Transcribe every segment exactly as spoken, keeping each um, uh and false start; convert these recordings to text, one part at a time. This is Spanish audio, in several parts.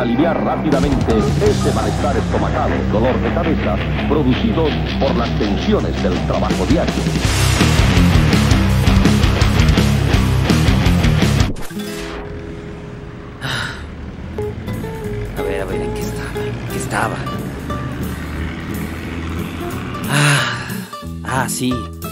aliviar rápidamente ese malestar estomacal, dolor de cabeza, producidos por las tensiones del trabajo diario. A ver, a ver, ¿en qué estaba? ¿En qué estaba? Ah, ah, sí.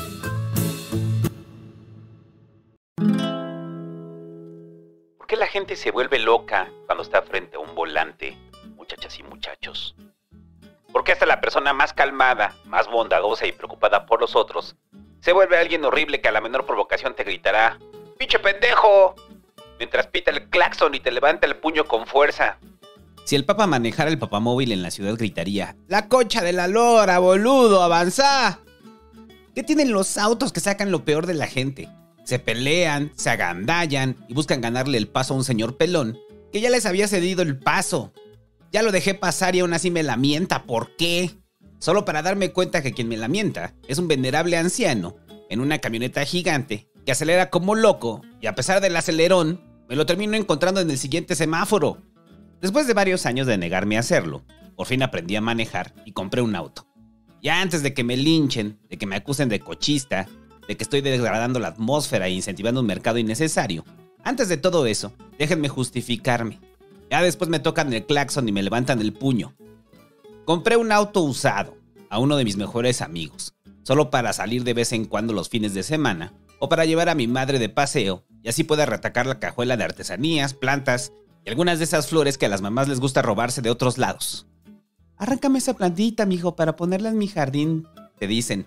¿Por qué la gente se vuelve loca cuando está frente a un volante, muchachas y muchachos? ¿Por qué hasta la persona más calmada, más bondadosa y preocupada por los otros se vuelve alguien horrible que a la menor provocación te gritará ¡pinche pendejo!, mientras pita el claxon y te levanta el puño con fuerza? Si el Papa manejara el papamóvil en la ciudad gritaría ¡la concha de la lora, boludo, avanzá! ¿Qué tienen los autos que sacan lo peor de la gente? Se pelean, se agandallan y buscan ganarle el paso a un señor pelón que ya les había cedido el paso. Ya lo dejé pasar y aún así me lamenta. ¿Por qué? Solo para darme cuenta que quien me lamenta es un venerable anciano en una camioneta gigante que acelera como loco y a pesar del acelerón me lo termino encontrando en el siguiente semáforo. Después de varios años de negarme a hacerlo, por fin aprendí a manejar y compré un auto. Ya antes de que me linchen, de que me acusen de cochista, de que estoy degradando la atmósfera e incentivando un mercado innecesario. Antes de todo eso, déjenme justificarme. Ya después me tocan el claxon y me levantan el puño. Compré un auto usado a uno de mis mejores amigos, solo para salir de vez en cuando los fines de semana o para llevar a mi madre de paseo y así pueda retacar la cajuela de artesanías, plantas y algunas de esas flores que a las mamás les gusta robarse de otros lados. Arráncame esa plantita, mijo, para ponerla en mi jardín, te dicen.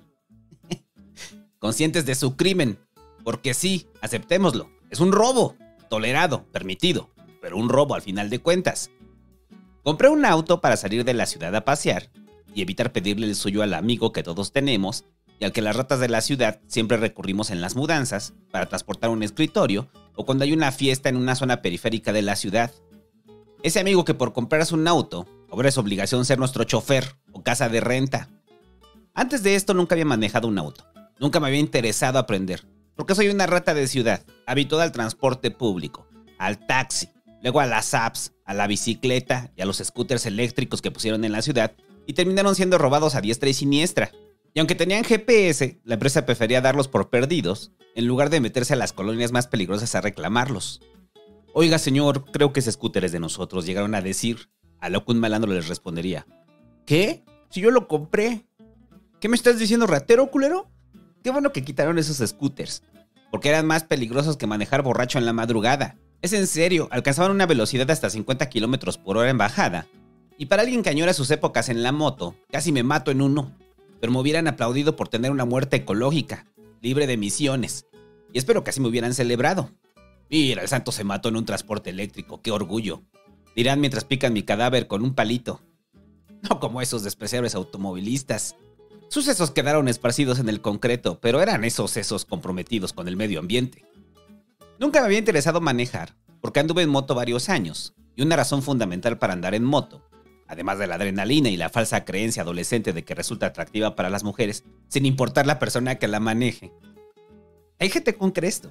Conscientes de su crimen, porque sí, aceptémoslo, es un robo, tolerado, permitido, pero un robo al final de cuentas. Compré un auto para salir de la ciudad a pasear y evitar pedirle el suyo al amigo que todos tenemos y al que las ratas de la ciudad siempre recurrimos en las mudanzas para transportar un escritorio o cuando hay una fiesta en una zona periférica de la ciudad. Ese amigo que por comprarse un auto, ahora es obligación ser nuestro chofer o casa de renta. Antes de esto nunca había manejado un auto. Nunca me había interesado aprender, porque soy una rata de ciudad, habituada al transporte público, al taxi, luego a las apps, a la bicicleta y a los scooters eléctricos que pusieron en la ciudad y terminaron siendo robados a diestra y siniestra. Y aunque tenían G P S, la empresa prefería darlos por perdidos, en lugar de meterse a las colonias más peligrosas a reclamarlos. Oiga, señor, creo que ese scooter es de nosotros, llegaron a decir, a lo que un malandro les respondería. ¿Qué? Si yo lo compré. ¿Qué me estás diciendo, ratero, culero? Qué bueno que quitaron esos scooters, porque eran más peligrosos que manejar borracho en la madrugada. Es en serio, alcanzaban una velocidad de hasta cincuenta kilómetros por hora en bajada. Y para alguien que añora sus épocas en la moto, casi me mato en uno. Pero me hubieran aplaudido por tener una muerte ecológica, libre de emisiones. Y espero que así me hubieran celebrado. Mira, el santo se mató en un transporte eléctrico, qué orgullo. Dirán mientras pican mi cadáver con un palito. No como esos despreciables automovilistas. Sus sesos quedaron esparcidos en el concreto, pero eran esos sesos comprometidos con el medio ambiente. Nunca me había interesado manejar, porque anduve en moto varios años, y una razón fundamental para andar en moto, además de la adrenalina y la falsa creencia adolescente de que resulta atractiva para las mujeres, sin importar la persona que la maneje. Hay gente con cresto.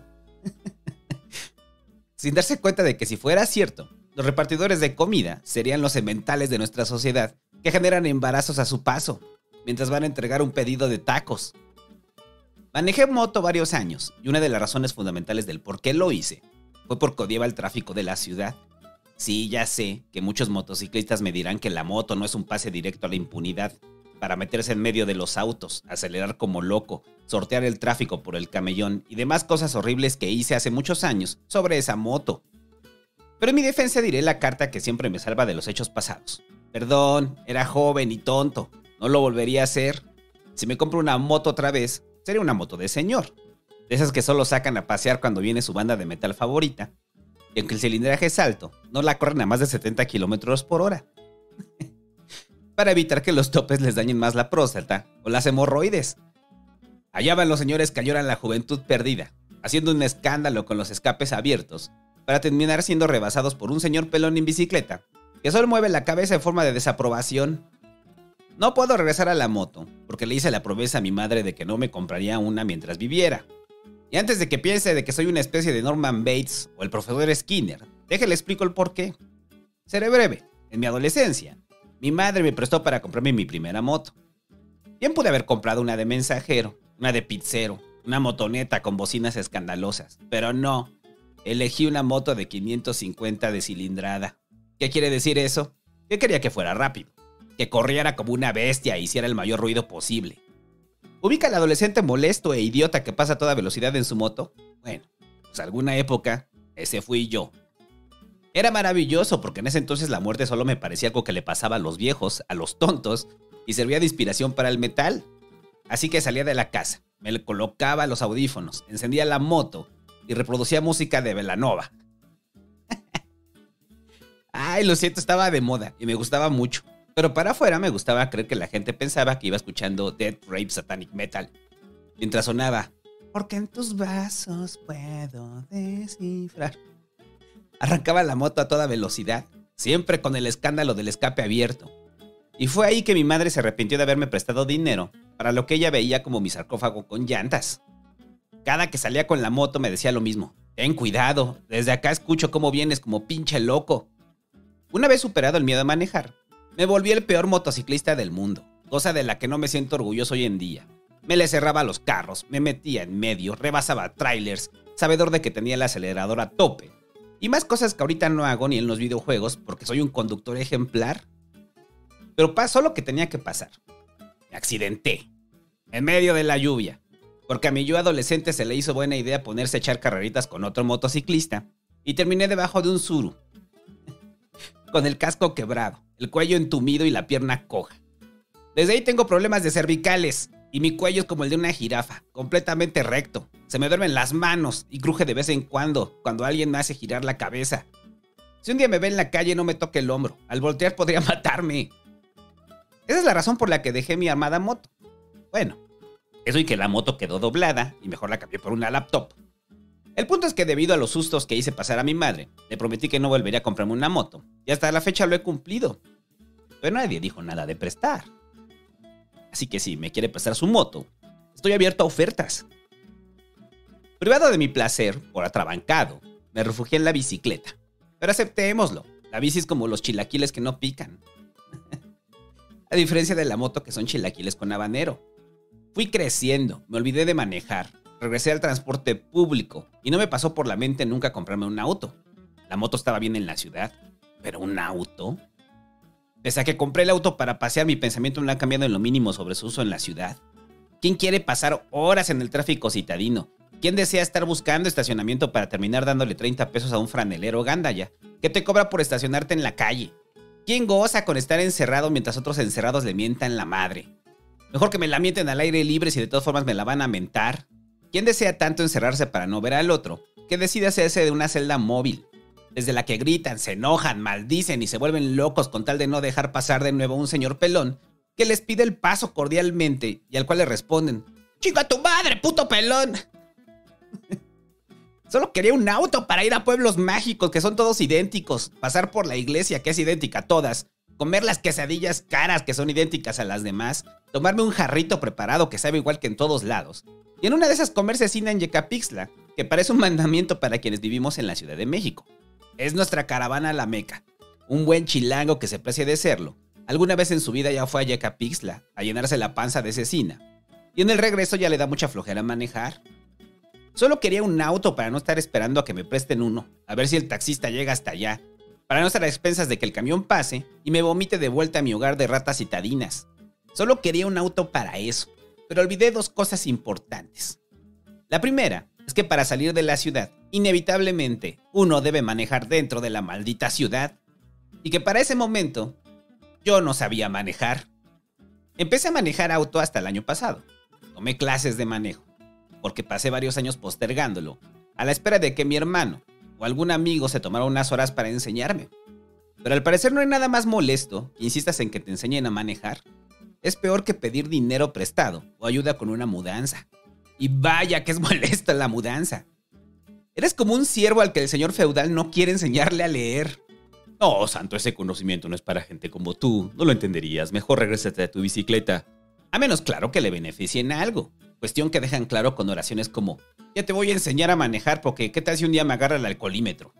Sin darse cuenta de que si fuera cierto, los repartidores de comida serían los sementales de nuestra sociedad que generan embarazos a su paso, mientras van a entregar un pedido de tacos. Manejé moto varios años y una de las razones fundamentales del por qué lo hice fue porque odiaba el tráfico de la ciudad. Sí, ya sé que muchos motociclistas me dirán que la moto no es un pase directo a la impunidad para meterse en medio de los autos, acelerar como loco, sortear el tráfico por el camellón y demás cosas horribles que hice hace muchos años sobre esa moto. Pero en mi defensa diré la carta que siempre me salva de los hechos pasados. Perdón, era joven y tonto. No lo volvería a hacer. Si me compro una moto otra vez, sería una moto de señor. De esas que solo sacan a pasear cuando viene su banda de metal favorita. Y aunque el cilindraje es alto, no la corren a más de setenta kilómetros por hora. Para evitar que los topes les dañen más la próstata o las hemorroides. Allá van los señores que lloran la juventud perdida, haciendo un escándalo con los escapes abiertos, para terminar siendo rebasados por un señor pelón en bicicleta, que solo mueve la cabeza en forma de desaprobación. No puedo regresar a la moto, porque le hice la promesa a mi madre de que no me compraría una mientras viviera. Y antes de que piense de que soy una especie de Norman Bates o el profesor Skinner, déjale explico el porqué. Seré breve. En mi adolescencia, mi madre me prestó para comprarme mi primera moto. Bien pude haber comprado una de mensajero, una de pizzero, una motoneta con bocinas escandalosas, pero no. Elegí una moto de quinientos cincuenta de cilindrada. ¿Qué quiere decir eso? Que quería que fuera rápido, que corriera como una bestia e hiciera el mayor ruido posible. ¿Ubica al adolescente molesto e idiota que pasa a toda velocidad en su moto? Bueno, pues alguna época, ese fui yo. Era maravilloso porque en ese entonces la muerte solo me parecía algo que le pasaba a los viejos, a los tontos, y servía de inspiración para el metal. Así que salía de la casa, me le colocaba los audífonos, encendía la moto y reproducía música de Belanova. Ay, lo siento, estaba de moda y me gustaba mucho. Pero para afuera me gustaba creer que la gente pensaba que iba escuchando Death Rape Satanic Metal. Mientras sonaba, porque en tus vasos puedo descifrar. Arrancaba la moto a toda velocidad, siempre con el escándalo del escape abierto. Y fue ahí que mi madre se arrepintió de haberme prestado dinero para lo que ella veía como mi sarcófago con llantas. Cada que salía con la moto me decía lo mismo. Ten cuidado, desde acá escucho cómo vienes como pinche loco. Una vez superado el miedo a manejar, me volví el peor motociclista del mundo, cosa de la que no me siento orgulloso hoy en día. Me le cerraba los carros, me metía en medio, rebasaba trailers, sabedor de que tenía el acelerador a tope. Y más cosas que ahorita no hago ni en los videojuegos porque soy un conductor ejemplar. Pero pasó lo que tenía que pasar. Me accidenté, en medio de la lluvia, porque a mi yo adolescente se le hizo buena idea ponerse a echar carreritas con otro motociclista y terminé debajo de un Tsuru, con el casco quebrado, el cuello entumido y la pierna coja. Desde ahí tengo problemas de cervicales y mi cuello es como el de una jirafa, completamente recto. Se me duermen las manos y cruje de vez en cuando, cuando alguien me hace girar la cabeza. Si un día me ve en la calle no me toque el hombro, al voltear podría matarme. Esa es la razón por la que dejé mi amada moto. Bueno, eso y que la moto quedó doblada y mejor la cambié por una laptop. El punto es que debido a los sustos que hice pasar a mi madre, le prometí que no volvería a comprarme una moto y hasta la fecha lo he cumplido. Pero nadie dijo nada de prestar. Así que si me quiere prestar su moto, estoy abierto a ofertas. Privado de mi placer, por atrabancado, me refugié en la bicicleta. Pero aceptémoslo, la bici es como los chilaquiles que no pican. A diferencia de la moto que son chilaquiles con habanero. Fui creciendo, me olvidé de manejar, regresé al transporte público y no me pasó por la mente nunca comprarme un auto. La moto estaba bien en la ciudad, pero ¿un auto? Desde que compré el auto para pasear, mi pensamiento no ha cambiado en lo mínimo sobre su uso en la ciudad. ¿Quién quiere pasar horas en el tráfico citadino? ¿Quién desea estar buscando estacionamiento para terminar dándole treinta pesos a un franelero gandaya que te cobra por estacionarte en la calle? ¿Quién goza con estar encerrado mientras otros encerrados le mientan la madre? Mejor que me la mienten al aire libre si de todas formas me la van a mentar. ¿Quién desea tanto encerrarse para no ver al otro que decide hacerse de una celda móvil, desde la que gritan, se enojan, maldicen y se vuelven locos con tal de no dejar pasar de nuevo a un señor pelón que les pide el paso cordialmente y al cual le responden: ¡Chinga tu madre, puto pelón! Solo quería un auto para ir a pueblos mágicos que son todos idénticos, pasar por la iglesia que es idéntica a todas, comer las quesadillas caras que son idénticas a las demás, tomarme un jarrito preparado que sabe igual que en todos lados, y en una de esas comerse cine en Yecapixtla, que parece un mandamiento para quienes vivimos en la Ciudad de México. Es nuestra caravana a la Meca. Un buen chilango que se precie de serlo, alguna vez en su vida ya fue a Yecapixtla a llenarse la panza de cecina, y en el regreso ya le da mucha flojera manejar. Solo quería un auto para no estar esperando a que me presten uno, a ver si el taxista llega hasta allá, para no estar a expensas de que el camión pase y me vomite de vuelta a mi hogar de ratas citadinas. Solo quería un auto para eso, pero olvidé dos cosas importantes. La primera es que para salir de la ciudad, inevitablemente, uno debe manejar dentro de la maldita ciudad, y que para ese momento, yo no sabía manejar. Empecé a manejar auto hasta el año pasado. Tomé clases de manejo, porque pasé varios años postergándolo, a la espera de que mi hermano o algún amigo se tomara unas horas para enseñarme. Pero al parecer no hay nada más molesto que insistas en que te enseñen a manejar. Es peor que pedir dinero prestado o ayuda con una mudanza. Y vaya que es molesto la mudanza. Eres como un siervo al que el señor feudal no quiere enseñarle a leer. No, santo, ese conocimiento no es para gente como tú. No lo entenderías. Mejor regrésate a tu bicicleta. A menos, claro, que le beneficie en algo. Cuestión que dejan claro con oraciones como: ya te voy a enseñar a manejar porque ¿qué tal si un día me agarra el alcoholímetro?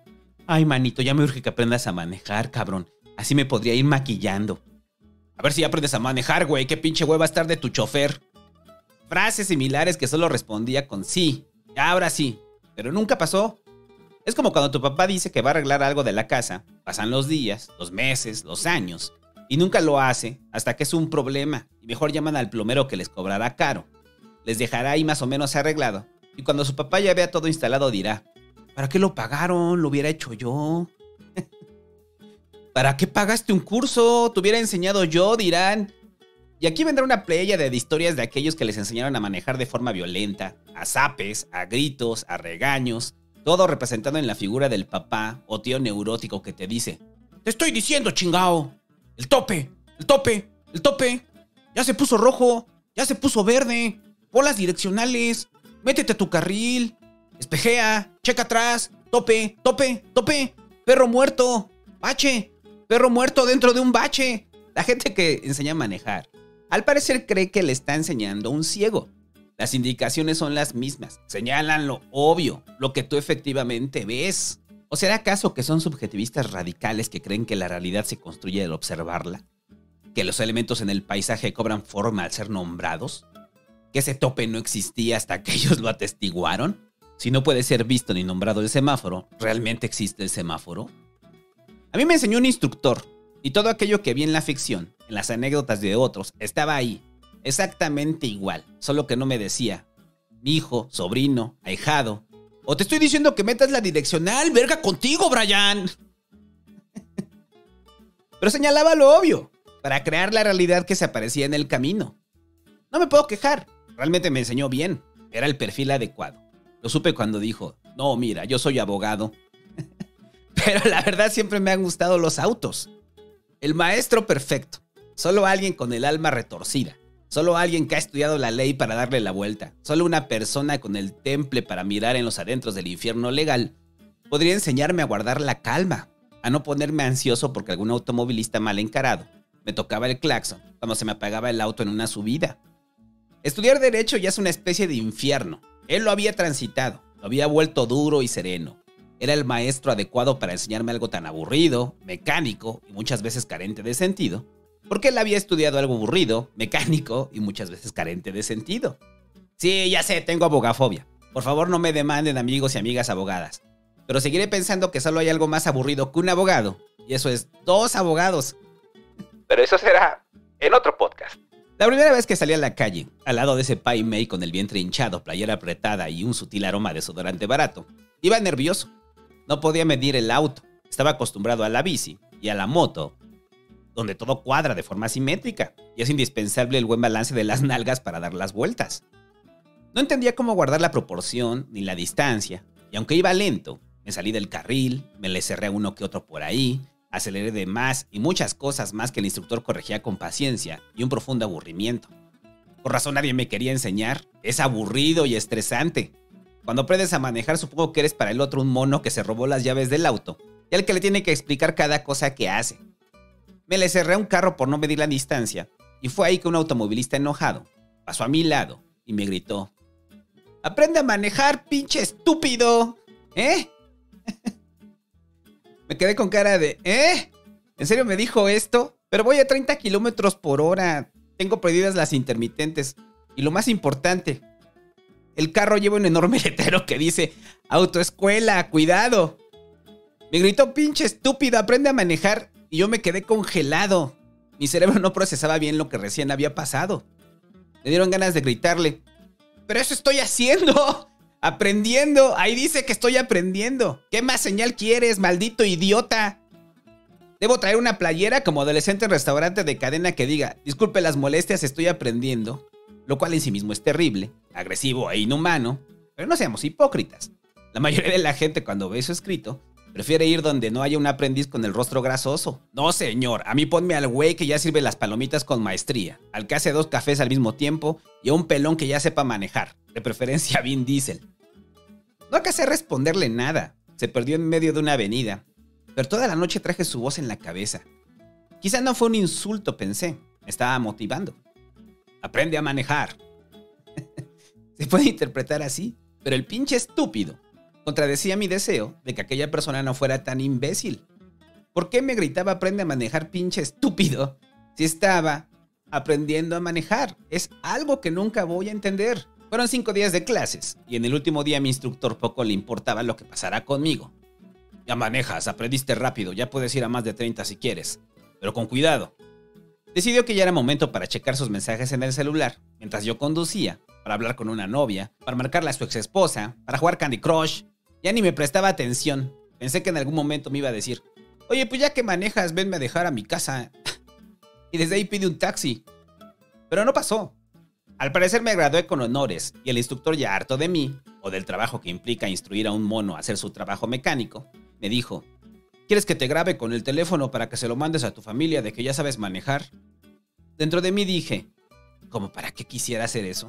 Ay, manito, ya me urge que aprendas a manejar, cabrón. Así me podría ir maquillando. A ver si ya aprendes a manejar, güey. Qué pinche güey va a estar de tu chofer. Frases similares que solo respondía con sí. Ahora sí. Pero nunca pasó. Es como cuando tu papá dice que va a arreglar algo de la casa. Pasan los días, los meses, los años. Y nunca lo hace hasta que es un problema. Y mejor llaman al plomero que les cobrará caro. Les dejará ahí más o menos arreglado. Y cuando su papá ya vea todo instalado dirá: ¿para qué lo pagaron? Lo hubiera hecho yo. ¿Para qué pagaste un curso? Te hubiera enseñado yo, dirán. Y aquí vendrá una playa de historias de aquellos que les enseñaron a manejar de forma violenta, a zapes, a gritos, a regaños, todo representado en la figura del papá o tío neurótico que te dice: te estoy diciendo, chingao, el tope, el tope, el tope, ya se puso rojo, ya se puso verde, pon las direccionales, métete a tu carril, espejea, checa atrás, tope, tope, tope, perro muerto, bache, perro muerto dentro de un bache. La gente que enseña a manejar, al parecer cree que le está enseñando a un ciego. Las indicaciones son las mismas, señalan lo obvio, lo que tú efectivamente ves. ¿O será acaso que son subjetivistas radicales que creen que la realidad se construye al observarla? ¿Que los elementos en el paisaje cobran forma al ser nombrados? ¿Que ese tope no existía hasta que ellos lo atestiguaron? Si no puede ser visto ni nombrado el semáforo, ¿realmente existe el semáforo? A mí me enseñó un instructor, y todo aquello que vi en la ficción, en las anécdotas de otros, estaba ahí, exactamente igual, solo que no me decía: mi hijo, sobrino, ahijado, o te estoy diciendo que metas la direccional, verga contigo, Brian. Pero señalaba lo obvio, para crear la realidad que se aparecía en el camino. No me puedo quejar, realmente me enseñó bien, era el perfil adecuado. Lo supe cuando dijo: no, mira, yo soy abogado. Pero la verdad siempre me han gustado los autos. El maestro perfecto. Solo alguien con el alma retorcida. Solo alguien que ha estudiado la ley para darle la vuelta. Solo una persona con el temple para mirar en los adentros del infierno legal podría enseñarme a guardar la calma, a no ponerme ansioso porque algún automovilista mal encarado me tocaba el claxon cuando se me apagaba el auto en una subida. Estudiar derecho ya es una especie de infierno. Él lo había transitado, lo había vuelto duro y sereno. Era el maestro adecuado para enseñarme algo tan aburrido, mecánico y muchas veces carente de sentido, porque él había estudiado algo aburrido, mecánico y muchas veces carente de sentido. Sí, ya sé, tengo abogafobia. Por favor, no me demanden amigos y amigas abogadas. Pero seguiré pensando que solo hay algo más aburrido que un abogado, y eso es dos abogados. Pero eso será en otro podcast. La primera vez que salí a la calle, al lado de ese Pai Mei con el vientre hinchado, playera apretada y un sutil aroma de desodorante barato, iba nervioso. No podía medir el auto. Estaba acostumbrado a la bici y a la moto, donde todo cuadra de forma simétrica y es indispensable el buen balance de las nalgas para dar las vueltas. No entendía cómo guardar la proporción ni la distancia, y aunque iba lento, me salí del carril, me le cerré a uno que otro por ahí, aceleré de más y muchas cosas más que el instructor corregía con paciencia y un profundo aburrimiento. Por razón nadie me quería enseñar, es aburrido y estresante. Cuando aprendes a manejar, supongo que eres para el otro un mono que se robó las llaves del auto y al que le tiene que explicar cada cosa que hace. Me le cerré a un carro por no medir la distancia y fue ahí que un automovilista enojado pasó a mi lado y me gritó: ¡aprende a manejar, pinche estúpido! ¿Eh? Me quedé con cara de ¿eh? ¿En serio me dijo esto? Pero voy a treinta kilómetros por hora. Tengo prohibidas las intermitentes. Y lo más importante, el carro lleva un enorme letrero que dice: autoescuela, cuidado. Me gritó: pinche estúpido, aprende a manejar. Y yo me quedé congelado. Mi cerebro no procesaba bien lo que recién había pasado. Me dieron ganas de gritarle: pero eso estoy haciendo, aprendiendo. Ahí dice que estoy aprendiendo. ¿Qué más señal quieres, maldito idiota? Debo traer una playera como adolescente en restaurante de cadena que diga: disculpe las molestias, estoy aprendiendo. Lo cual en sí mismo es terrible, agresivo e inhumano, pero no seamos hipócritas. La mayoría de la gente cuando ve eso escrito prefiere ir donde no haya un aprendiz con el rostro grasoso. No señor, a mí ponme al güey que ya sirve las palomitas con maestría, al que hace dos cafés al mismo tiempo y a un pelón que ya sepa manejar, de preferencia Vin Diesel. No alcancé a responderle nada, se perdió en medio de una avenida, pero toda la noche traje su voz en la cabeza. Quizá no fue un insulto, pensé, me estaba motivando. Aprende a manejar. Se puede interpretar así, pero el pinche estúpido contradecía mi deseo de que aquella persona no fuera tan imbécil. ¿Por qué me gritaba aprende a manejar, pinche estúpido? Si estaba aprendiendo a manejar. Es algo que nunca voy a entender. Fueron cinco días de clases y en el último día a mi instructor poco le importaba lo que pasara conmigo. Ya manejas, aprendiste rápido, ya puedes ir a más de treinta si quieres, pero con cuidado. Decidió que ya era momento para checar sus mensajes en el celular mientras yo conducía, para hablar con una novia, para marcarle a su ex esposa, para jugar Candy Crush. Ya ni me prestaba atención. Pensé que en algún momento me iba a decir, oye, pues ya que manejas, venme a dejar a mi casa. Y desde ahí pide un taxi. Pero no pasó. Al parecer me gradué con honores y el instructor, ya harto de mí, o del trabajo que implica instruir a un mono a hacer su trabajo mecánico, me dijo, ¿quieres que te grabe con el teléfono para que se lo mandes a tu familia de que ya sabes manejar? Dentro de mí dije, ¿cómo para qué quisiera hacer eso?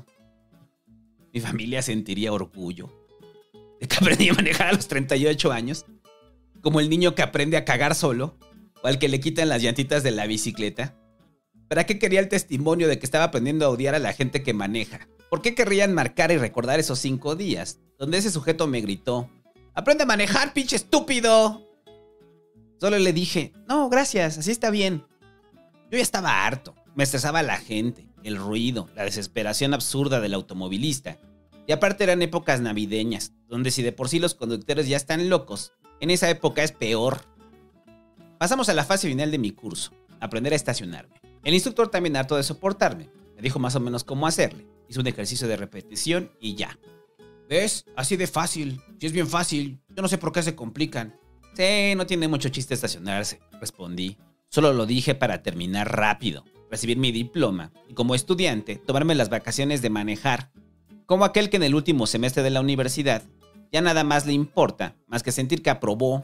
Mi familia sentiría orgullo de que aprendí a manejar a los treinta y ocho años, como el niño que aprende a cagar solo, o al que le quitan las llantitas de la bicicleta. ¿Para qué quería el testimonio de que estaba aprendiendo a odiar a la gente que maneja? ¿Por qué querrían marcar y recordar esos cinco días, donde ese sujeto me gritó, ¡aprende a manejar, pinche estúpido! Solo le dije, no, gracias, así está bien. Yo ya estaba harto, me estresaba la gente, el ruido, la desesperación absurda del automovilista. Y aparte eran épocas navideñas, donde si de por sí los conductores ya están locos, en esa época es peor. Pasamos a la fase final de mi curso, aprender a estacionarme. El instructor, también harto de soportarme, me dijo más o menos cómo hacerle. Hizo un ejercicio de repetición y ya. ¿Ves? Así de fácil. Si es bien fácil, yo no sé por qué se complican. Sí, no tiene mucho chiste estacionarse, respondí. Solo lo dije para terminar rápido, recibir mi diploma y como estudiante tomarme las vacaciones de manejar. Como aquel que en el último semestre de la universidad ya nada más le importa más que sentir que aprobó.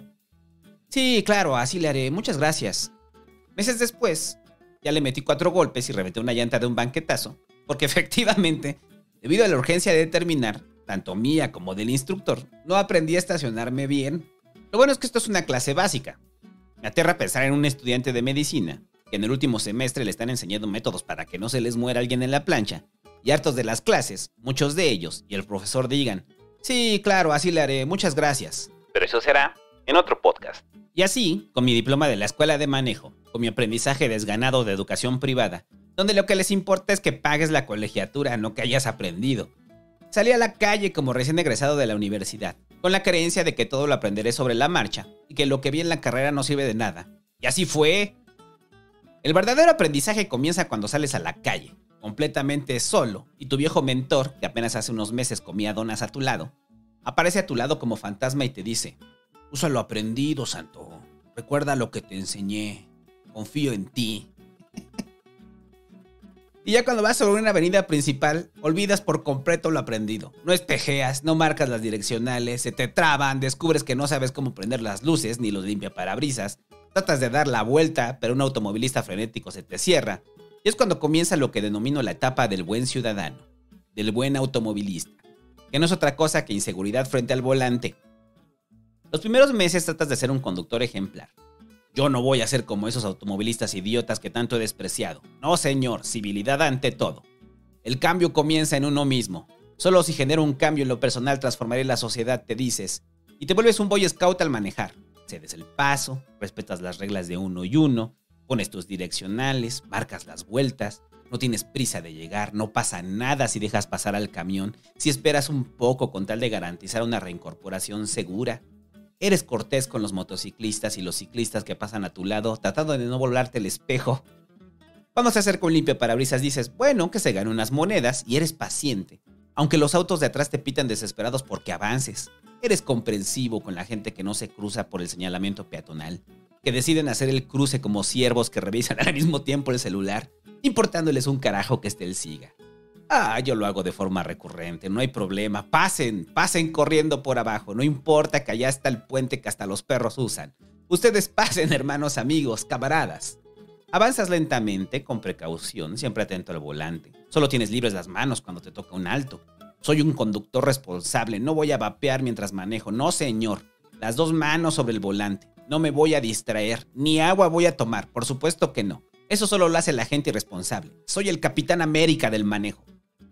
Sí, claro, así le haré, muchas gracias. Meses después, ya le metí cuatro golpes y reventé una llanta de un banquetazo, porque efectivamente, debido a la urgencia de terminar, tanto mía como del instructor, no aprendí a estacionarme bien. Lo bueno es que esto es una clase básica. Me aterra pensar en un estudiante de medicina, que en el último semestre le están enseñando métodos para que no se les muera alguien en la plancha, y hartos de las clases, muchos de ellos, y el profesor digan, sí, claro, así le haré, muchas gracias. Pero eso será en otro podcast. Y así, con mi diploma de la escuela de manejo, con mi aprendizaje desganado de educación privada, donde lo que les importa es que pagues la colegiatura, no que hayas aprendido. Salí a la calle como recién egresado de la universidad, con la creencia de que todo lo aprenderé sobre la marcha y que lo que vi en la carrera no sirve de nada. Y así fue. El verdadero aprendizaje comienza cuando sales a la calle, completamente solo, y tu viejo mentor, que apenas hace unos meses comía donas a tu lado, aparece a tu lado como fantasma y te dice, usa lo aprendido, santo. Recuerda lo que te enseñé. Confío en ti. Y ya cuando vas sobre una avenida principal, olvidas por completo lo aprendido. No espejeas, no marcas las direccionales, se te traban, descubres que no sabes cómo prender las luces ni los limpiaparabrisas. Tratas de dar la vuelta, pero un automovilista frenético se te cierra. Y es cuando comienza lo que denomino la etapa del buen ciudadano, del buen automovilista, que no es otra cosa que inseguridad frente al volante. Los primeros meses tratas de ser un conductor ejemplar. Yo no voy a ser como esos automovilistas idiotas que tanto he despreciado. No, señor, civilidad ante todo. El cambio comienza en uno mismo. Solo si genero un cambio en lo personal transformaré la sociedad, te dices. Y te vuelves un boy scout al manejar. Cedes el paso, respetas las reglas de uno y uno, pones tus direccionales, marcas las vueltas, no tienes prisa de llegar, no pasa nada si dejas pasar al camión, si esperas un poco con tal de garantizar una reincorporación segura. Eres cortés con los motociclistas y los ciclistas que pasan a tu lado, tratando de no volarte el espejo. Cuando se acerca un limpiaparabrisas dices, bueno, que se gane unas monedas y eres paciente. Aunque los autos de atrás te pitan desesperados porque avances. Eres comprensivo con la gente que no se cruza por el señalamiento peatonal, que deciden hacer el cruce como ciervos que revisan al mismo tiempo el celular, importándoles un carajo que esté el siga. Ah, yo lo hago de forma recurrente, no hay problema. Pasen, pasen corriendo por abajo. No importa que allá está el puente que hasta los perros usan. Ustedes pasen, hermanos, amigos, camaradas. Avanzas lentamente, con precaución, siempre atento al volante. Solo tienes libres las manos cuando te toca un alto. Soy un conductor responsable, no voy a vapear mientras manejo. No, señor. Las dos manos sobre el volante. No me voy a distraer, ni agua voy a tomar. Por supuesto que no. Eso solo lo hace la gente irresponsable. Soy el Capitán América del manejo.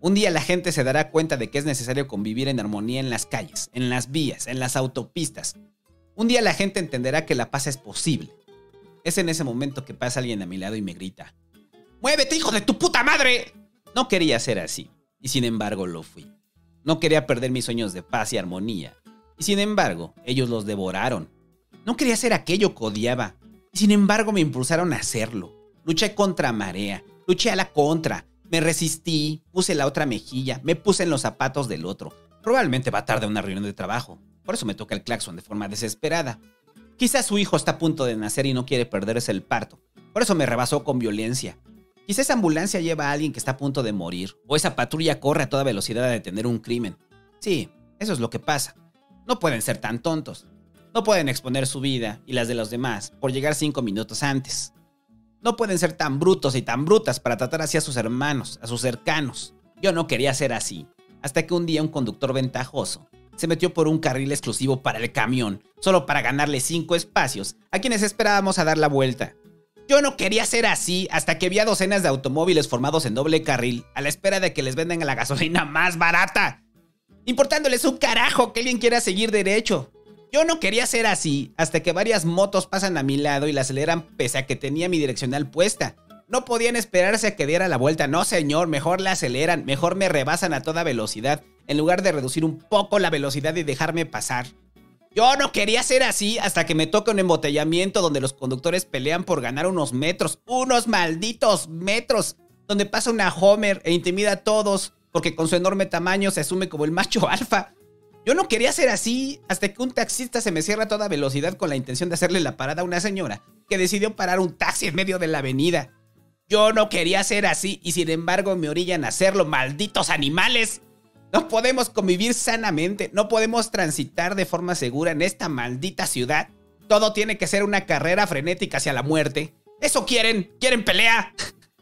Un día la gente se dará cuenta de que es necesario convivir en armonía en las calles, en las vías, en las autopistas. Un día la gente entenderá que la paz es posible. Es en ese momento que pasa alguien a mi lado y me grita: ¡muévete, hijo de tu puta madre! No quería ser así, y sin embargo lo fui. No quería perder mis sueños de paz y armonía, y sin embargo ellos los devoraron. No quería ser aquello que odiaba, y sin embargo me impulsaron a hacerlo. Luché contra marea, luché a la contra, me resistí, puse la otra mejilla, me puse en los zapatos del otro. Probablemente va tarde a una reunión de trabajo, por eso me toca el claxon de forma desesperada. Quizás su hijo está a punto de nacer y no quiere perderse el parto, por eso me rebasó con violencia. Quizás esa ambulancia lleva a alguien que está a punto de morir, o esa patrulla corre a toda velocidad a detener un crimen. Sí, eso es lo que pasa. No pueden ser tan tontos. No pueden exponer su vida y las de los demás por llegar cinco minutos antes. No pueden ser tan brutos y tan brutas para tratar así a sus hermanos, a sus cercanos. Yo no quería ser así, hasta que un día un conductor ventajoso se metió por un carril exclusivo para el camión, solo para ganarle cinco espacios a quienes esperábamos a dar la vuelta. Yo no quería ser así hasta que vi a docenas de automóviles formados en doble carril a la espera de que les vendan la gasolina más barata, importándoles un carajo que alguien quiera seguir derecho. Yo no quería ser así hasta que varias motos pasan a mi lado y la aceleran pese a que tenía mi direccional puesta. No podían esperarse a que diera la vuelta. No, señor, mejor la aceleran, mejor me rebasan a toda velocidad, en lugar de reducir un poco la velocidad y dejarme pasar. Yo no quería ser así hasta que me toca un embotellamiento donde los conductores pelean por ganar unos metros, unos malditos metros, donde pasa una Homer e intimida a todos porque con su enorme tamaño se asume como el macho alfa. Yo no quería ser así hasta que un taxista se me cierra a toda velocidad con la intención de hacerle la parada a una señora que decidió parar un taxi en medio de la avenida. Yo no quería ser así y sin embargo me orillan a hacerlo, malditos animales. No podemos convivir sanamente, no podemos transitar de forma segura en esta maldita ciudad. Todo tiene que ser una carrera frenética hacia la muerte. ¿Eso quieren? ¿Quieren pelea?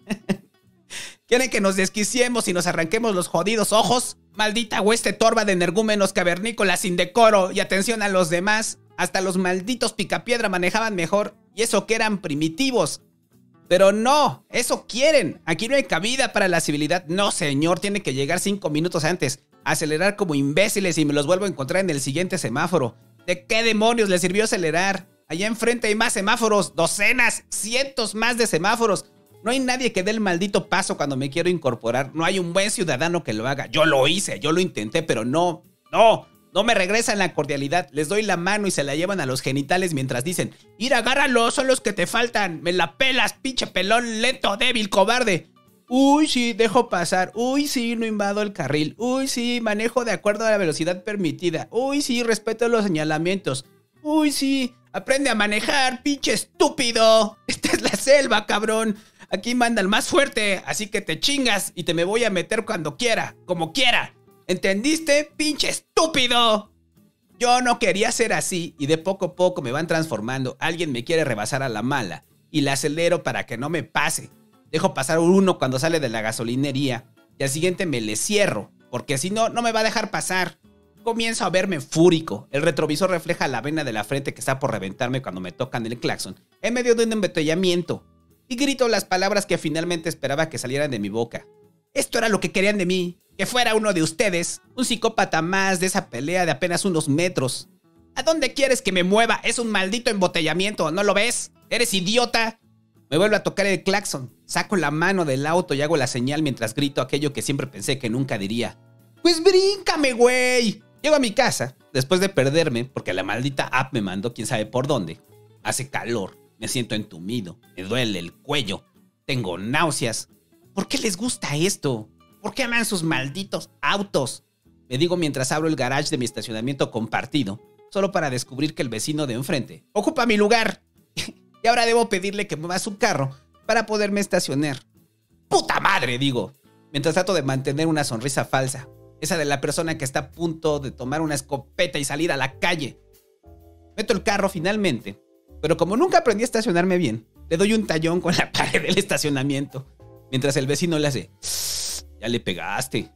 ¿Quieren que nos desquiciemos y nos arranquemos los jodidos ojos? Maldita hueste torva de energúmenos cavernícolas sin decoro y atención a los demás. Hasta los malditos picapiedra manejaban mejor, y eso que eran primitivos. Pero no, eso quieren. Aquí no hay cabida para la civilidad. No, señor, tiene que llegar cinco minutos antes. Acelerar como imbéciles y me los vuelvo a encontrar en el siguiente semáforo. ¿De qué demonios les sirvió acelerar? Allá enfrente hay más semáforos, docenas, cientos más de semáforos. No hay nadie que dé el maldito paso cuando me quiero incorporar. No hay un buen ciudadano que lo haga. Yo lo hice, yo lo intenté, pero no, no, no me regresan la cordialidad. Les doy la mano y se la llevan a los genitales mientras dicen: ir, agárralo, son los que te faltan. Me la pelas, pinche pelón, lento, débil, cobarde. Uy, sí, dejo pasar. Uy, sí, no invado el carril. Uy, sí, manejo de acuerdo a la velocidad permitida. Uy, sí, respeto los señalamientos. Uy, sí, aprende a manejar, pinche estúpido. Esta es la selva, cabrón. Aquí manda el más fuerte, así que te chingas y te me voy a meter cuando quiera, como quiera. ¿Entendiste, pinche estúpido? Yo no quería ser así y de poco a poco me van transformando. Alguien me quiere rebasar a la mala y la acelero para que no me pase. Dejo pasar uno cuando sale de la gasolinería y al siguiente me le cierro, porque si no, no me va a dejar pasar. Comienzo a verme fúrico. El retrovisor refleja la vena de la frente que está por reventarme cuando me tocan el claxon en medio de un embotellamiento. Y grito las palabras que finalmente esperaba que salieran de mi boca. Esto era lo que querían de mí, que fuera uno de ustedes, un psicópata más de esa pelea de apenas unos metros. ¿A dónde quieres que me mueva? Es un maldito embotellamiento, ¿no lo ves? ¿Eres idiota? Me vuelvo a tocar el claxon, saco la mano del auto y hago la señal mientras grito aquello que siempre pensé que nunca diría. ¡Pues bríncame, güey! Llego a mi casa, después de perderme, porque la maldita app me mandó quién sabe por dónde. Hace calor. Me siento entumido, me duele el cuello, tengo náuseas. ¿Por qué les gusta esto? ¿Por qué aman sus malditos autos? Me digo mientras abro el garage de mi estacionamiento compartido, solo para descubrir que el vecino de enfrente ocupa mi lugar. Y ahora debo pedirle que mueva su carro para poderme estacionar. ¡Puta madre!, digo, mientras trato de mantener una sonrisa falsa, esa de la persona que está a punto de tomar una escopeta y salir a la calle. Meto el carro finalmente. Pero como nunca aprendí a estacionarme bien, le doy un tallón con la pared del estacionamiento, mientras el vecino le hace: ya le pegaste.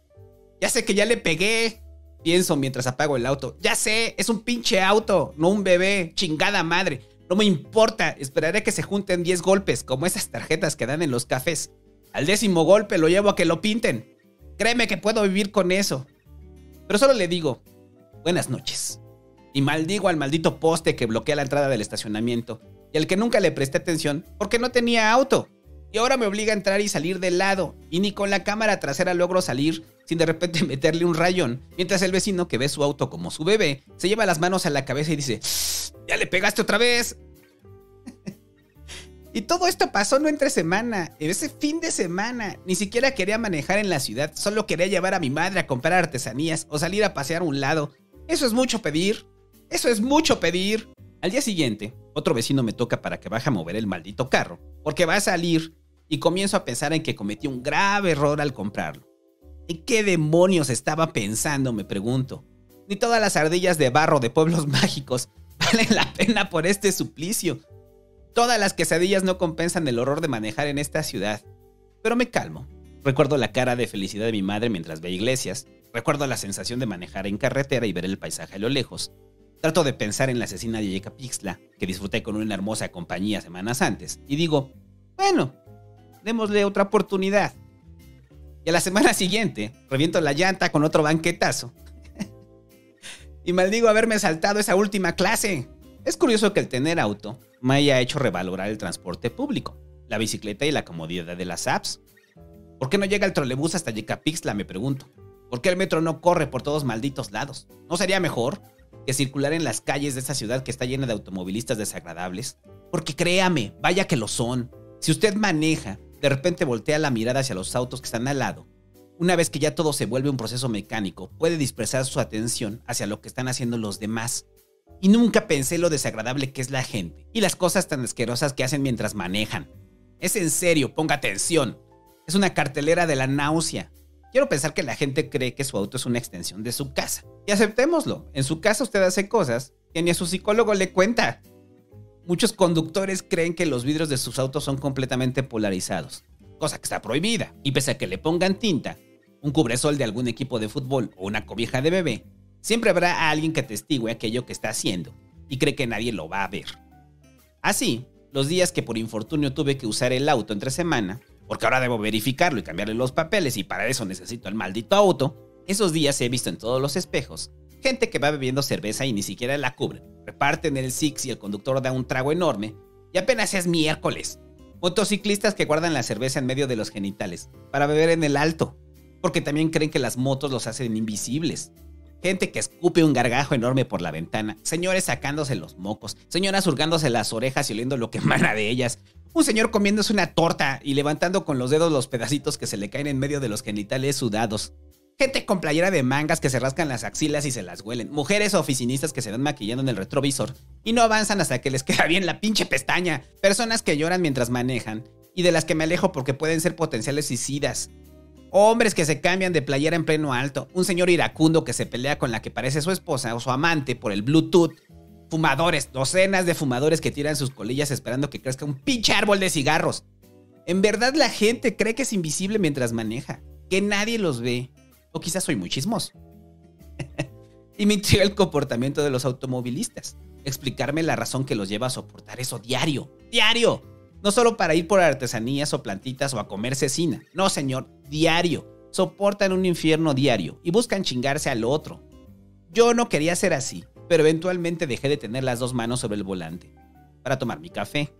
Ya sé que ya le pegué, pienso mientras apago el auto. Ya sé, es un pinche auto, no un bebé, chingada madre. No me importa, esperaré que se junten diez golpes, como esas tarjetas que dan en los cafés. Al décimo golpe lo llevo a que lo pinten. Créeme que puedo vivir con eso. Pero solo le digo, buenas noches. Y maldigo al maldito poste que bloquea la entrada del estacionamiento y al que nunca le presté atención porque no tenía auto. Y ahora me obliga a entrar y salir del lado. Y ni con la cámara trasera logro salir sin de repente meterle un rayón. Mientras el vecino, que ve su auto como su bebé, se lleva las manos a la cabeza y dice, ¡ya le pegaste otra vez! Y todo esto pasó no entre semana, en ese fin de semana. Ni siquiera quería manejar en la ciudad, solo quería llevar a mi madre a comprar artesanías o salir a pasear a un lado. Eso es mucho pedir. Eso es mucho pedir. Al día siguiente, otro vecino me toca para que baje a mover el maldito carro, porque va a salir, y comienzo a pensar en que cometí un grave error al comprarlo. ¿En qué demonios estaba pensando? Me pregunto. Ni todas las ardillas de barro de pueblos mágicos valen la pena por este suplicio. Todas las quesadillas no compensan el horror de manejar en esta ciudad. Pero me calmo. Recuerdo la cara de felicidad de mi madre mientras ve iglesias. Recuerdo la sensación de manejar en carretera y ver el paisaje a lo lejos. Trato de pensar en la asesina de Yecapixtla, que disfruté con una hermosa compañía semanas antes. Y digo, bueno, démosle otra oportunidad. Y a la semana siguiente, reviento la llanta con otro banquetazo. Y maldigo haberme saltado esa última clase. Es curioso que el tener auto me haya hecho revalorar el transporte público, la bicicleta y la comodidad de las apps. ¿Por qué no llega el trolebús hasta Yecapixtla? Me pregunto. ¿Por qué el metro no corre por todos malditos lados? ¿No sería mejor que circular en las calles de esta ciudad que está llena de automovilistas desagradables? Porque créame, vaya que lo son. Si usted maneja, de repente voltea la mirada hacia los autos que están al lado. Una vez que ya todo se vuelve un proceso mecánico, puede dispersar su atención hacia lo que están haciendo los demás. Y nunca pensé lo desagradable que es la gente y las cosas tan asquerosas que hacen mientras manejan. Es en serio, ponga atención. Es una cartelera de la náusea. Quiero pensar que la gente cree que su auto es una extensión de su casa. Y aceptémoslo, en su casa usted hace cosas que ni a su psicólogo le cuenta. Muchos conductores creen que los vidrios de sus autos son completamente polarizados, cosa que está prohibida. Y pese a que le pongan tinta, un cubresol de algún equipo de fútbol o una cobija de bebé, siempre habrá a alguien que atestigue aquello que está haciendo y cree que nadie lo va a ver. Así, los días que por infortunio tuve que usar el auto entre semana, porque ahora debo verificarlo y cambiarle los papeles y para eso necesito el maldito auto, esos días he visto en todos los espejos gente que va bebiendo cerveza y ni siquiera la cubren. Reparten el Six y el conductor da un trago enorme y apenas es miércoles. Motociclistas que guardan la cerveza en medio de los genitales para beber en el alto, porque también creen que las motos los hacen invisibles. Gente que escupe un gargajo enorme por la ventana, señores sacándose los mocos, señoras hurgándose las orejas y oliendo lo que emana de ellas, un señor comiéndose una torta y levantando con los dedos los pedacitos que se le caen en medio de los genitales sudados. Gente con playera de mangas que se rascan las axilas y se las huelen. Mujeres oficinistas que se van maquillando en el retrovisor y no avanzan hasta que les queda bien la pinche pestaña. Personas que lloran mientras manejan y de las que me alejo porque pueden ser potenciales suicidas. Hombres que se cambian de playera en pleno alto. Un señor iracundo que se pelea con la que parece su esposa o su amante por el Bluetooth. Fumadores, docenas de fumadores que tiran sus colillas esperando que crezca un pinche árbol de cigarros. En verdad la gente cree que es invisible mientras maneja, que nadie los ve. O quizás soy muy chismoso. Y me intriga el comportamiento de los automovilistas. Explicarme la razón que los lleva a soportar eso diario. ¡Diario! No solo para ir por artesanías o plantitas o a comer cecina. No, señor, diario. Soportan un infierno diario y buscan chingarse al otro. Yo no quería ser así, pero eventualmente dejé de tener las dos manos sobre el volante para tomar mi café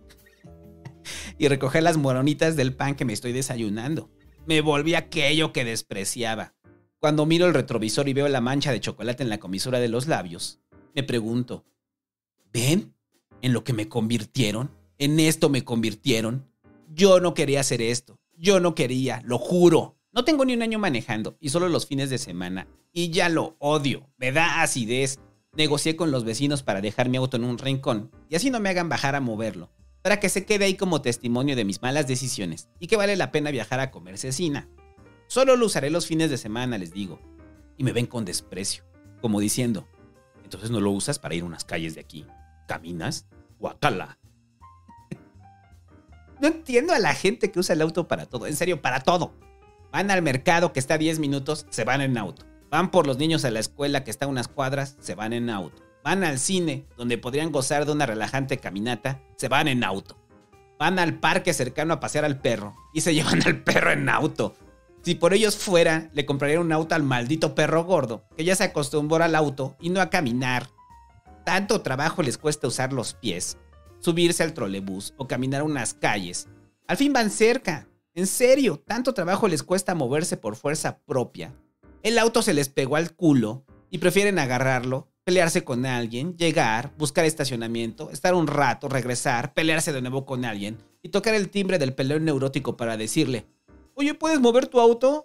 y recoger las moronitas del pan que me estoy desayunando. Me volví aquello que despreciaba. Cuando miro el retrovisor y veo la mancha de chocolate en la comisura de los labios, me pregunto, ¿ven en lo que me convirtieron? ¿En esto me convirtieron? Yo no quería hacer esto. Yo no quería, lo juro. No tengo ni un año manejando y solo los fines de semana. Y ya lo odio. Me da acidez. Negocié con los vecinos para dejar mi auto en un rincón y así no me hagan bajar a moverlo, para que se quede ahí como testimonio de mis malas decisiones y que vale la pena viajar a comer cecina. Solo lo usaré los fines de semana, les digo. Y me ven con desprecio, como diciendo, entonces no lo usas para ir a unas calles de aquí. ¿Caminas? Guacala. No entiendo a la gente que usa el auto para todo, en serio, para todo. Van al mercado que está a diez minutos, se van en auto. Van por los niños a la escuela que está a unas cuadras, se van en auto. Van al cine, donde podrían gozar de una relajante caminata, se van en auto. Van al parque cercano a pasear al perro y se llevan al perro en auto. Si por ellos fuera, le compraría un auto al maldito perro gordo, que ya se acostumbró al auto y no a caminar. Tanto trabajo les cuesta usar los pies, subirse al trolebús o caminar unas calles. Al fin van cerca. En serio, tanto trabajo les cuesta moverse por fuerza propia. El auto se les pegó al culo y prefieren agarrarlo, pelearse con alguien, llegar, buscar estacionamiento, estar un rato, regresar, pelearse de nuevo con alguien y tocar el timbre del peleón neurótico para decirle: oye, ¿puedes mover tu auto?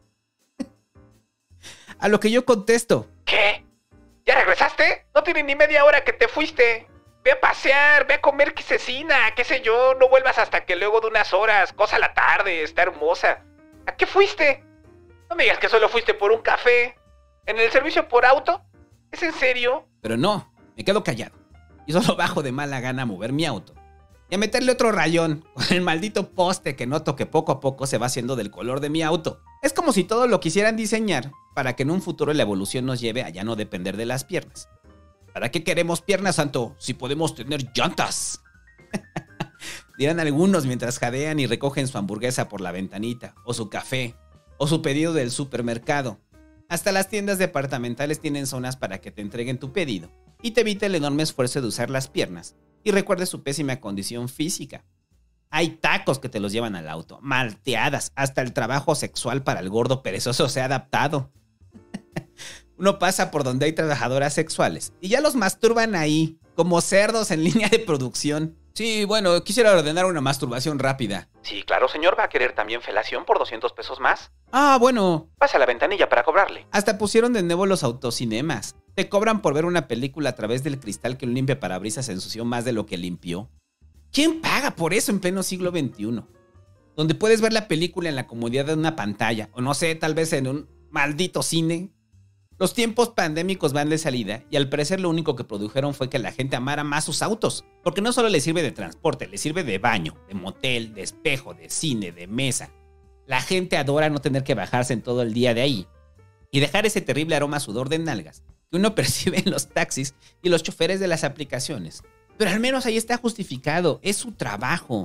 A lo que yo contesto: ¿qué? ¿Ya regresaste? No tiene ni media hora que te fuiste. Ve a pasear, ve a comer cecina, qué sé yo. No vuelvas hasta que luego de unas horas, cosa la tarde, está hermosa. ¿A qué fuiste? No me digas que solo fuiste por un café. ¿En el servicio por auto? ¿Es en serio? Pero no, me quedo callado y solo bajo de mala gana a mover mi auto y a meterle otro rayón con el maldito poste que noto que poco a poco se va haciendo del color de mi auto. Es como si todo lo quisieran diseñar para que en un futuro la evolución nos lleve a ya no depender de las piernas. ¿Para qué queremos piernas, santo, si podemos tener llantas? Dirán algunos mientras jadean y recogen su hamburguesa por la ventanita, o su café, o su pedido del supermercado. Hasta las tiendas departamentales tienen zonas para que te entreguen tu pedido y te evite el enorme esfuerzo de usar las piernas y recuerde su pésima condición física. Hay tacos que te los llevan al auto, malteadas, hasta el trabajo sexual para el gordo perezoso se ha adaptado. Uno pasa por donde hay trabajadoras sexuales y ya los masturban ahí, como cerdos en línea de producción. Sí, bueno, quisiera ordenar una masturbación rápida. Sí, claro, señor. ¿Va a querer también felación por doscientos pesos más? Ah, bueno. Pasa a la ventanilla para cobrarle. Hasta pusieron de nuevo los autocinemas. Te cobran por ver una película a través del cristal que un limpiaparabrisas ensució más de lo que limpió. ¿Quién paga por eso en pleno siglo veintiuno? Donde puedes ver la película en la comodidad de una pantalla, o no sé, tal vez en un maldito cine. Los tiempos pandémicos van de salida y al parecer lo único que produjeron fue que la gente amara más sus autos, porque no solo les sirve de transporte, les sirve de baño, de motel, de espejo, de cine, de mesa. La gente adora no tener que bajarse en todo el día de ahí y dejar ese terrible aroma a sudor de nalgas que uno percibe en los taxis y los choferes de las aplicaciones. Pero al menos ahí está justificado, es su trabajo.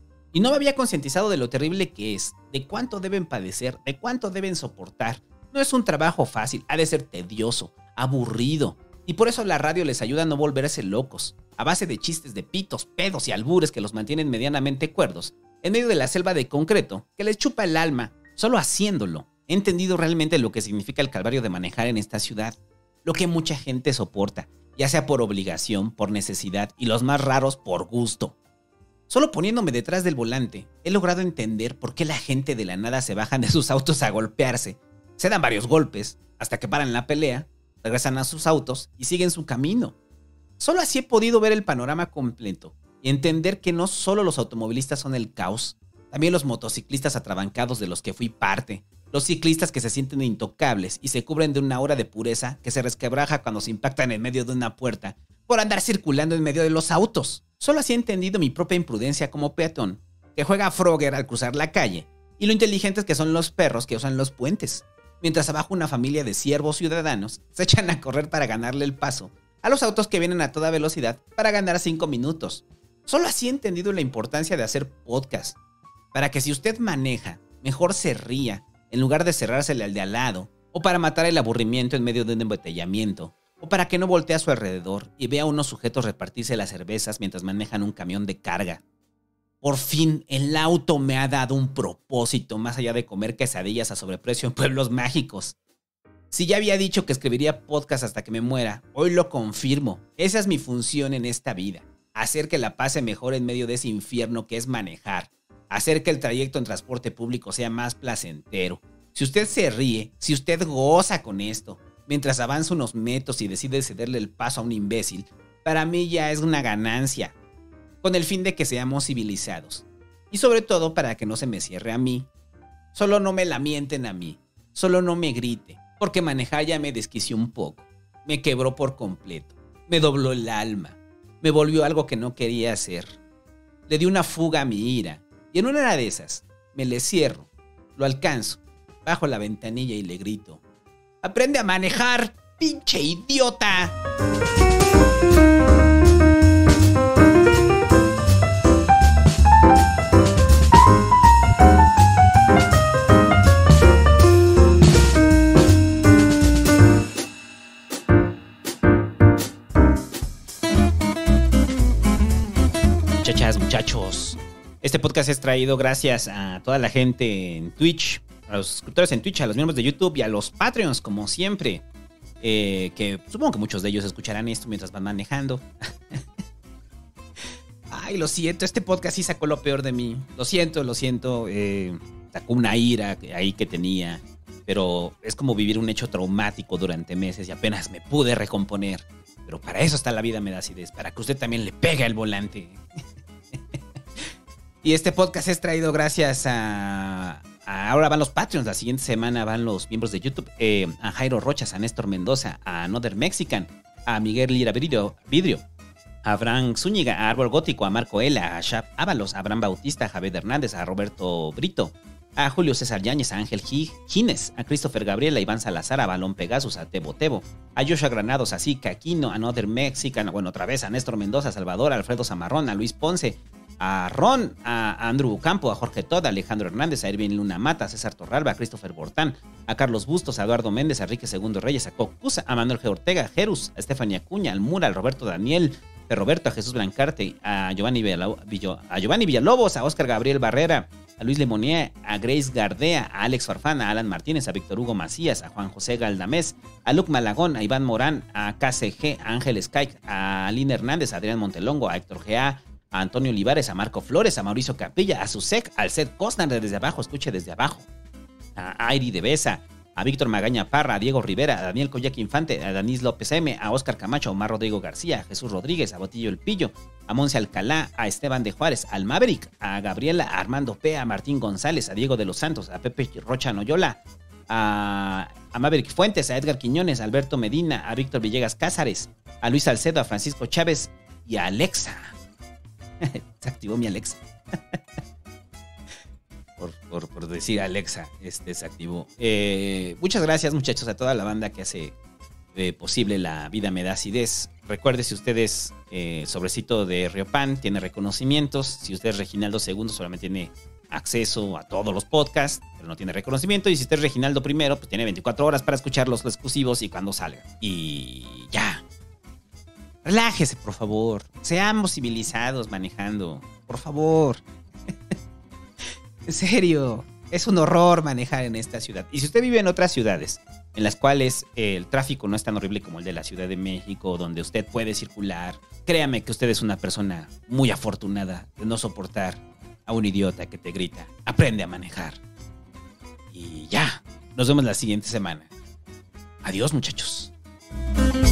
Y no me había concientizado de lo terrible que es, de cuánto deben padecer, de cuánto deben soportar. No es un trabajo fácil, ha de ser tedioso, aburrido. Y por eso la radio les ayuda a no volverse locos, a base de chistes de pitos, pedos y albures que los mantienen medianamente cuerdos, en medio de la selva de concreto que les chupa el alma. Solo haciéndolo, he entendido realmente lo que significa el calvario de manejar en esta ciudad. Lo que mucha gente soporta, ya sea por obligación, por necesidad y los más raros por gusto. Solo poniéndome detrás del volante, he logrado entender por qué la gente de la nada se bajan de sus autos a golpearse. Se dan varios golpes, hasta que paran la pelea, regresan a sus autos y siguen su camino. Solo así he podido ver el panorama completo y entender que no solo los automovilistas son el caos, también los motociclistas atrabancados de los que fui parte, los ciclistas que se sienten intocables y se cubren de una aura de pureza que se resquebraja cuando se impactan en medio de una puerta por andar circulando en medio de los autos. Solo así he entendido mi propia imprudencia como peatón, que juega a Frogger al cruzar la calle, y lo inteligentes que son los perros que usan los puentes. Mientras abajo una familia de siervos ciudadanos se echan a correr para ganarle el paso a los autos que vienen a toda velocidad para ganar cinco minutos. Solo así he entendido la importancia de hacer podcast, para que si usted maneja, mejor se ría en lugar de cerrársele al de al lado, o para matar el aburrimiento en medio de un embotellamiento, o para que no voltee a su alrededor y vea a unos sujetos repartirse las cervezas mientras manejan un camión de carga. Por fin, el auto me ha dado un propósito más allá de comer quesadillas a sobreprecio en pueblos mágicos. Si ya había dicho que escribiría podcast hasta que me muera, hoy lo confirmo. Esa es mi función en esta vida. Hacer que la pase mejor en medio de ese infierno que es manejar. Hacer que el trayecto en transporte público sea más placentero. Si usted se ríe, si usted goza con esto, mientras avanza unos metros y decide cederle el paso a un imbécil, para mí ya es una ganancia. Con el fin de que seamos civilizados. Y sobre todo para que no se me cierre a mí. Solo no me lamenten a mí. Solo no me grite. Porque manejar ya me desquició un poco. Me quebró por completo. Me dobló el alma. Me volvió algo que no quería hacer. Le di una fuga a mi ira. Y en una de esas, me le cierro. Lo alcanzo. Bajo la ventanilla y le grito: ¡aprende a manejar, pinche idiota! muchachas, muchachos. Este podcast es traído gracias a toda la gente en Twitch, a los suscriptores en Twitch, a los miembros de YouTube y a los Patreons, como siempre. Eh, que supongo que muchos de ellos escucharán esto mientras van manejando. Ay, lo siento, este podcast sí sacó lo peor de mí. Lo siento, lo siento. Eh, sacó una ira ahí que tenía. Pero es como vivir un hecho traumático durante meses y apenas me pude recomponer. Pero para eso está la vida, me da acidez, para que usted también le pegue al volante. Y este podcast es traído gracias a, a... Ahora van los Patreons, la siguiente semana van los miembros de YouTube. Eh, a Jairo Rochas, a Néstor Mendoza, a Another Mexican, a Miguel Lira Vidrio, Vidrio a Frank Zúñiga, a Árbol Gótico, a Marco Ela, a Shap Ábalos, a Abraham Bautista, a Javier Hernández, a Roberto Brito, a Julio César Yáñez, a Ángel Gines, a Christopher Gabriel, a Iván Salazar, a Balón Pegasus, a Tebo Tebo, a Joshua Granados, a Zika Aquino, a Another Mexican, bueno, otra vez a Néstor Mendoza, a Salvador, a Alfredo Zamarrón, a Luis Ponce, a Ron, a Andrew Campo, a Jorge Todd, a Alejandro Hernández, a Irving Luna Mata, a César Torralba, a Christopher Bortán, a Carlos Bustos, a Eduardo Méndez, a Enrique Segundo Reyes, a Cocusa, a Manuel G. Ortega, a Jerus, a Estefania Acuña, al Mura, al Roberto Daniel, a Roberto, a Jesús Blancarte, a Giovanni, Villalobos, a Giovanni Villalobos, a Oscar Gabriel Barrera, a Luis Lemonier, a Grace Gardea, a Alex Farfán, a Alan Martínez, a Víctor Hugo Macías, a Juan José Galdamés, a Luc Malagón, a Iván Morán, a K C G, a Ángel Skyke, a Aline Hernández, a Adrián Montelongo, a Héctor G A, a Antonio Olivares, a Marco Flores, a Mauricio Capilla, a Susek, al Seth Costner desde abajo, escuche desde abajo, a Airi de Besa, a Víctor Magaña Parra, a Diego Rivera, a Daniel Coyac Infante, a Danis López M, a Óscar Camacho, a Omar Rodrigo García, a Jesús Rodríguez, a Botillo El Pillo, a Monse Alcalá, a Esteban de Juárez, al Maverick, a Gabriela, a Armando P, a Martín González, a Diego de los Santos, a Pepe Rocha Noyola, a, a Maverick Fuentes, a Edgar Quiñones, a Alberto Medina, a Víctor Villegas Cázares, a Luis Salcedo, a Francisco Chávez y a Alexa. Se activó mi Alexa. Por, por, por decir Alexa, este se activó. Eh, muchas gracias, muchachos, a toda la banda que hace eh, posible La Vida Me Da Acidez. Recuerde, si usted es eh, sobrecito de Riopan, tiene reconocimientos. Si usted es Reginaldo segundo, solamente tiene acceso a todos los podcasts, pero no tiene reconocimiento. Y si usted es Reginaldo primero, pues tiene veinticuatro horas para escuchar los exclusivos y cuando salga. Y ya. Relájese, por favor. Seamos civilizados manejando. Por favor. En serio, es un horror manejar en esta ciudad. Y si usted vive en otras ciudades en las cuales el tráfico no es tan horrible como el de la Ciudad de México, donde usted puede circular, créame que usted es una persona muy afortunada de no soportar a un idiota que te grita, aprende a manejar. Y ya, nos vemos la siguiente semana. Adiós, muchachos.